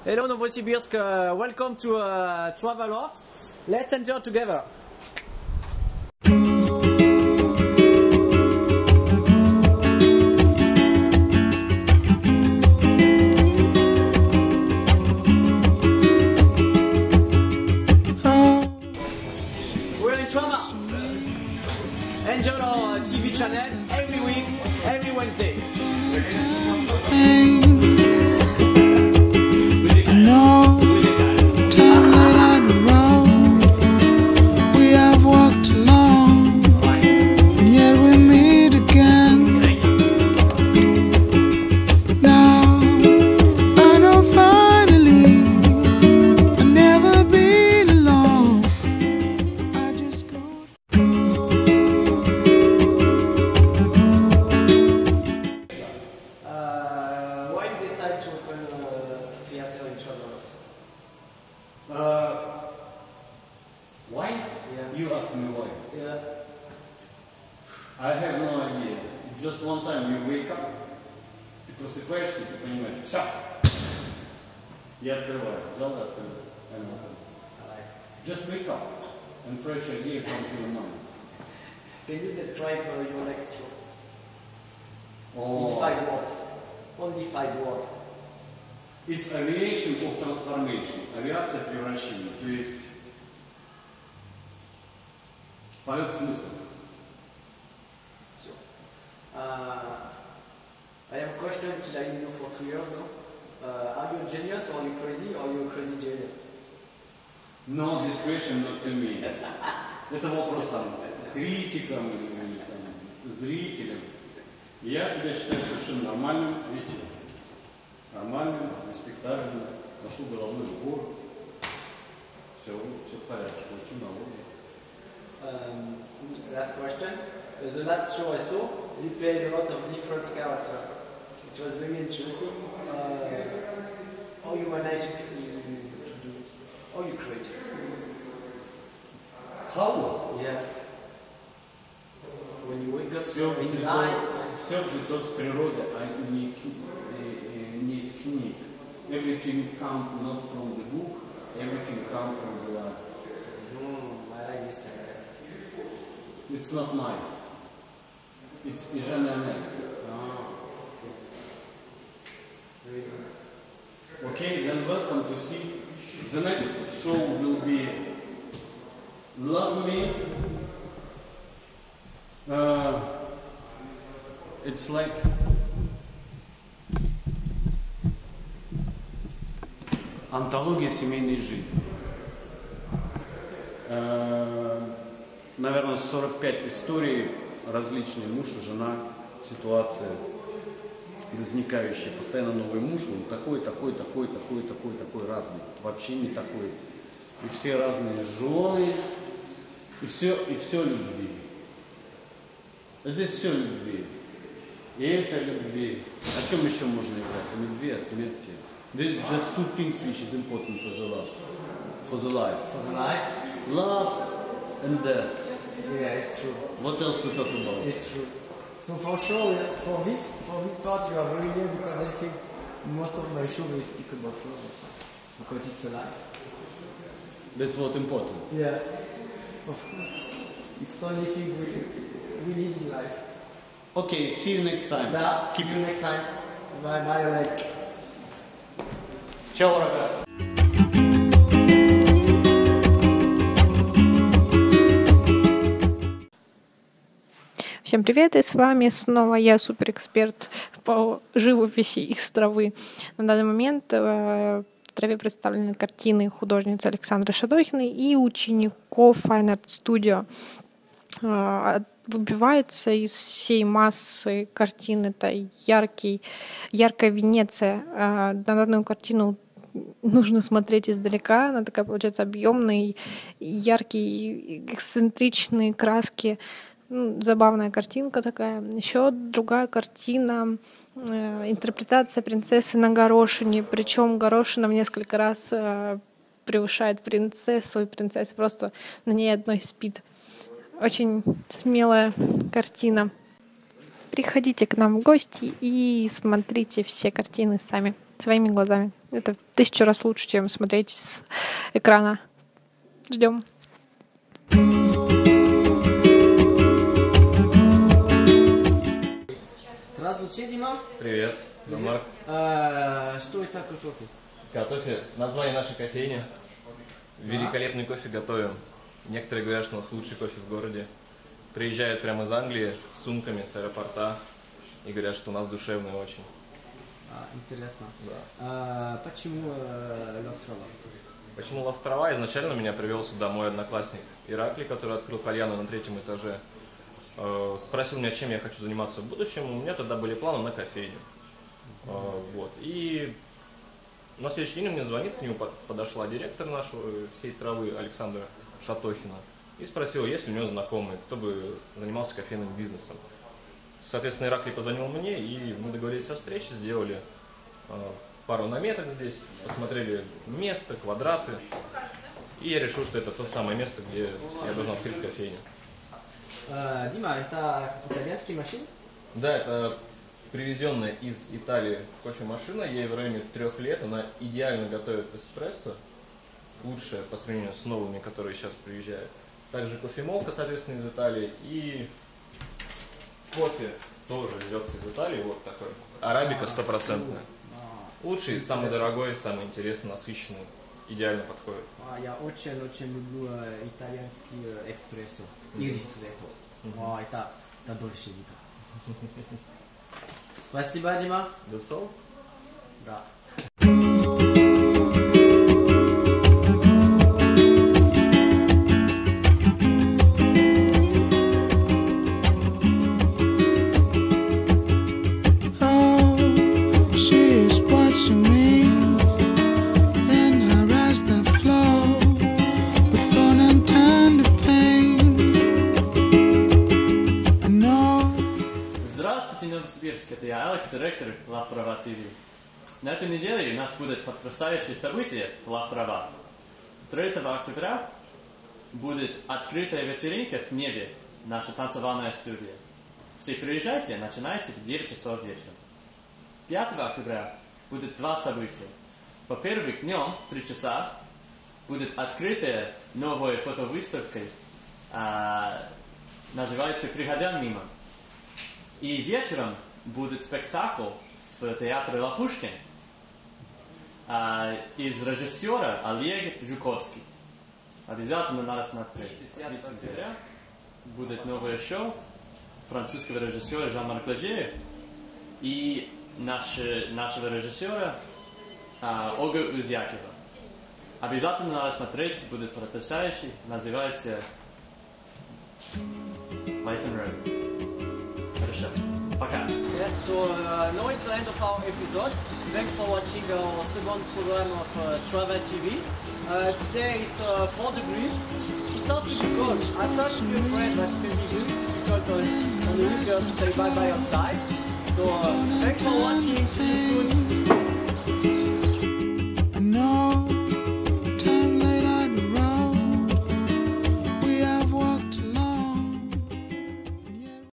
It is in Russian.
Hello Novosibirsk, welcome to Travelort. Let's enter together. We're in Trauma. Enjoy our TV channel every week, every Wednesday. Why you decide to open a theater in Travelort? Why? Yeah. You ask me why. Yeah. I have no idea. Just one time you wake up, ты просыпаешься, ты понимаешь, все. Я открываю, взял и открыл. Just wake up and fresh idea come to your mind. Can you describe your next show? Oh. In 5 words. Only 5 words. It's aviation of transformation. Авиация превращения. То есть полет смысла. Sure. I have a question that I knew for 2 years now. Are you a genius or are you crazy or are you a crazy genius? No, this question not to me. Это вопрос там критикам, или, там, зрителям. Я себя считаю совершенно нормальным зрителем. Нормальным, респектабельным, ношу головной убор. Все в порядке, плачу налоги. Last question. The last show I saw, you played a lot of different characters. It was very interesting. How you managed to do it? How you create it? How? Yeah. When you wake up Все in night. взято с природы, а не из книг. Everything comes not from the book, everything comes from the life. I like this sentence. It's not mine. It's Eugene Ionescu. Very good. Okay, then welcome to see. The next show will be Love Me. It's like антология семейной жизни. Наверное, 45 историй различные. Муж и жена, ситуация возникающая. Постоянно новый муж, он такой разный. Вообще не такой. И все разные жены. И все любви. Здесь все любви. И это любви. О чем еще можно играть? О любви, о смерти. There is just 2 things which is important for the life. For the life. For the life? Love and death. Yeah, it's true. What else to talk about? It's true. So for sure, for this part, you are very good because I think most of my show will speak about love because it's a life. That's what important. Yeah, of course. It's the only thing we need in life. Okay, see you next time. Да, see you next time. Bye bye, Oleg. Ciao, ragazzi. Всем привет, и с вами снова я, суперэксперт по живописи из травы. На данный момент в траве представлены картины художницы Александры Шадохиной и учеников Fine Art Studio. Выбивается из всей массы картин это яркая Венеция. На данную картину нужно смотреть издалека, она такая получается объемная, яркие, эксцентричные краски. Забавная картинка такая. Еще другая картина, интерпретация принцессы на горошине. Причем горошина в несколько раз превышает принцессу, и принцесса просто на ней одной спит. Очень смелая картина. Приходите к нам в гости и смотрите все картины сами. своими глазами. Это в 1000 раз лучше, чем смотреть с экрана. Ждем. Здравствуйте, Дима. Привет, Марк. Что это такое кофе? Кофе, название нашей кофейни. Великолепный кофе готовим. Некоторые говорят, что у нас лучший кофе в городе. Приезжают прямо из Англии с сумками с аэропорта и говорят, что у нас душевный очень. Интересно. Да. Почему Лавтрова? Почему Лавтрова? Изначально меня привел сюда мой одноклассник Ираклий, который открыл кальяну на 3-м этаже. Спросил меня, чем я хочу заниматься в будущем. У меня тогда были планы на кофейню. Вот. И на следующий день он мне звонит, к нему подошла директор нашего всей травы Александра Шатохина и спросила, есть ли у него знакомые, кто бы занимался кофейным бизнесом. Соответственно, Ираклий позвонил мне, и мы договорились о встрече, сделали пару наметок здесь, посмотрели место, квадраты, и я решил, что это то самое место, где я должен открыть кофейню. Дима, это итальянский машин? Да, это привезенная из Италии кофемашина, ей в районе 3 лет, она идеально готовит эспрессо, лучшая по сравнению с новыми, которые сейчас приезжают. Также кофемолка, соответственно, из Италии, и кофе тоже везется из Италии, вот такой. Арабика 100%. Лучший, самый дорогой, самый интересный, насыщенный, идеально подходит. Я очень люблю итальянский эспрессо и ристретто. Это дольше видно. Спасибо, Дима. Досол? Да. Это я, Алекс, директор Лавтрова ТВ. На этой неделе у нас будет потрясающее событие в Лавтрова. 3 октября будет открытая вечеринка в небе, наша танцевальная студия. Все приезжайте, начинайте в 9 часов вечера. 5 октября будет 2 события. Во-первых, днем в 3 часа будет открытая новая фотовыставка, называется «Приходя мимо». И вечером будет спектакль в театре Лапушкин из режиссера Олег Жуковский. Обязательно надо смотреть. 10 октября будет новое шоу французского режиссера Жан-Марк Лежея и нашего режиссера Ольга Узякова. Обязательно надо смотреть, будет потрясающий, называется Life and Road. Хорошо. Пока. So now it's the end of our episode. Thanks for watching our second program of Travel TV. Today is 4 degrees. It starts to be cold. I start to be afraid that it's going to be difficult on the weekend to say bye-bye outside. So thanks for watching.